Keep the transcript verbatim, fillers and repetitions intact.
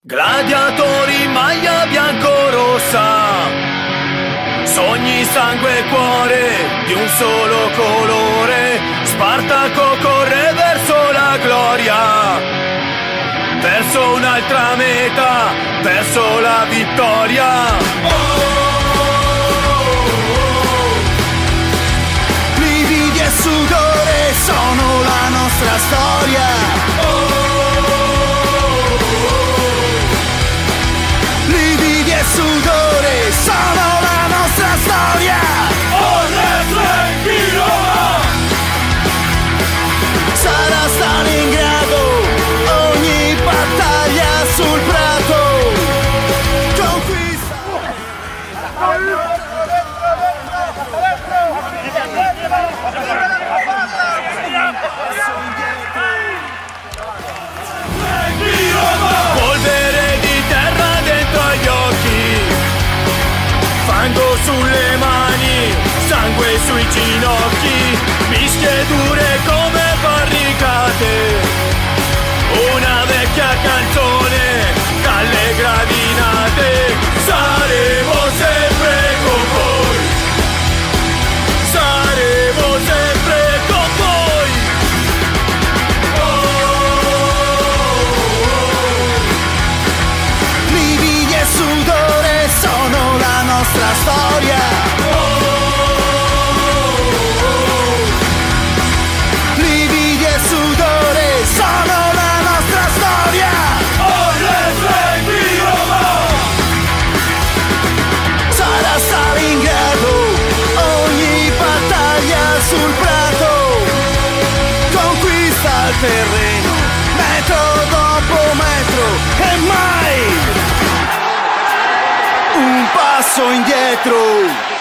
Gladiatori, maglia bianco-rossa, sogni, sangue e cuore di un solo colore. Spartaco corre verso la gloria, verso un'altra meta, verso la vittoria. Oh, oh, oh. Lividi e sudore sono la nostra storia. Oh, sudore sono la nostra storia. Oh, wrestling di Roma! Sarà Stalingrado ogni battaglia sul prato. Conquista. Polvere di terra dentro agli occhi, fango sulle mani, sangue sui ginocchi, mischie dure come barricate, una vecchia canzone dalle gradinate. Saremo sempre con voi, saremo sempre con voi. Oh, oh, oh. Lividi e sudore sono la nostra storia. Oh, oh, oh. Lividi e sudore sono la nostra storia. Oh, wrestling di Roma! Sarà Stalingrado ogni battaglia sul prato. Conquista il terreno metro dopo metro e mai un passo indietro.